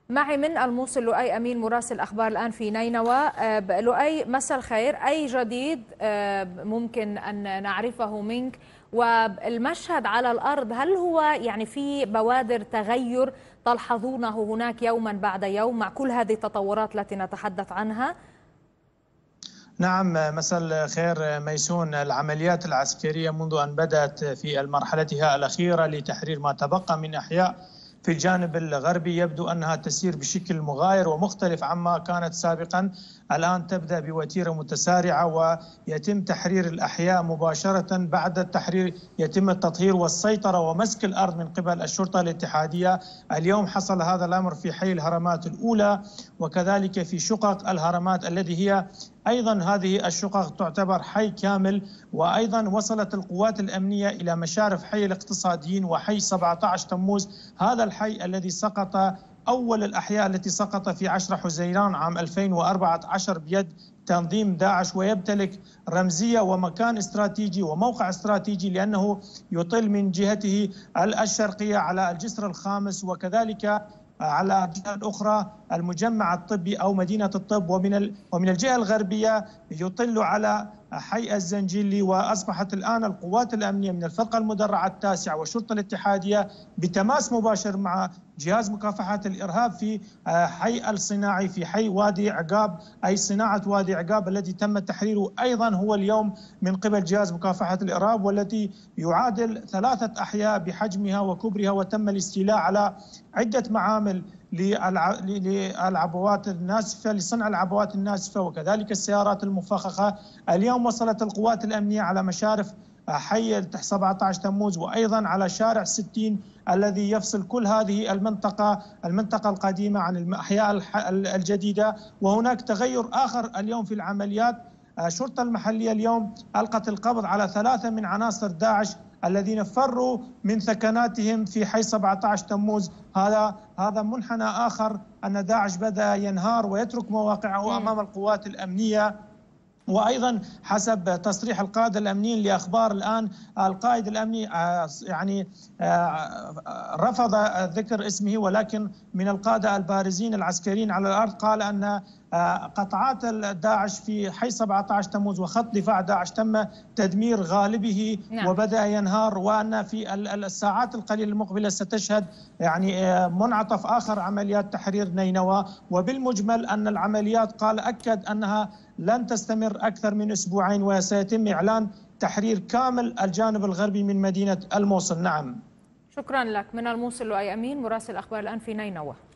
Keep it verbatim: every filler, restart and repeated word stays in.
معي من الموصل لؤي أمين مراسل أخبار الآن في نينوى. لؤي، مساء الخير. أي جديد ممكن أن نعرفه منك؟ والمشهد على الأرض، هل هو يعني في بوادر تغير تلحظونه هناك يوما بعد يوم مع كل هذه التطورات التي نتحدث عنها؟ نعم، مساء الخير ميسون. العمليات العسكرية منذ أن بدأت في مرحلتها الأخيرة لتحرير ما تبقى من أحياء في الجانب الغربي يبدو أنها تسير بشكل مغاير ومختلف عما كانت سابقا. الآن تبدأ بوتيرة متسارعة ويتم تحرير الأحياء مباشرة. بعد التحرير يتم التطهير والسيطرة ومسك الأرض من قبل الشرطة الاتحادية. اليوم حصل هذا الأمر في حي الهرمات الأولى وكذلك في شقق الهرمات الذي هي أيضا هذه الشقق تعتبر حي كامل. وأيضا وصلت القوات الأمنية إلى مشارف حي الاقتصاديين وحي سبعة عشر تموز، هذا الحي الذي سقط أول الأحياء التي سقط في عشرة حزيران عام ألفين وأربعة عشر بيد تنظيم داعش، ويمتلك رمزية ومكان استراتيجي وموقع استراتيجي لأنه يطل من جهته الشرقية على الجسر الخامس وكذلك على الجهة الأخرى المجمع الطبي أو مدينة الطب، ومن ومن الجهة الغربية يطل على حي الزنجيلي. وأصبحت الآن القوات الأمنية من الفرقة المدرعة التاسعة والشرطة الاتحادية بتماس مباشر مع جهاز مكافحة الإرهاب في حي الصناعي في حي وادي عقاب، أي صناعة وادي عقاب الذي تم تحريره أيضا هو اليوم من قبل جهاز مكافحة الإرهاب، والتي يعادل ثلاثة أحياء بحجمها وكبرها، وتم الاستيلاء على عدة معامل للعبوات الناسفة لصنع العبوات الناسفة وكذلك السيارات المفخخة. اليوم وصلت القوات الأمنية على مشارف حي سبعة عشر تموز وأيضا على شارع ستين الذي يفصل كل هذه المنطقة المنطقة القديمة عن الأحياء الجديدة. وهناك تغير آخر اليوم في العمليات. الشرطة المحلية اليوم ألقت القبض على ثلاثة من عناصر داعش الذين فروا من ثكناتهم في حي سبعة عشر تموز. هذا هذا منحنى آخر أن داعش بدأ ينهار ويترك مواقعه أمام القوات الأمنية. وأيضا حسب تصريح القادة الأمنيين لأخبار الآن، القائد الأمني يعني رفض ذكر اسمه، ولكن من القادة البارزين العسكريين على الأرض قال أن قطعات داعش في حي سبعة عشر تموز وخط دفاع داعش تم تدمير غالبه نعم. وبدأ ينهار، وأن في الساعات القليلة المقبلة ستشهد يعني منعطف آخر عمليات تحرير نينوى. وبالمجمل أن العمليات قال أكد أنها لن تستمر أكثر من أسبوعين وسيتم إعلان تحرير كامل الجانب الغربي من مدينة الموصل. نعم، شكرا لك. من الموصل لؤي أمين مراسل أخبار الآن في نينوى.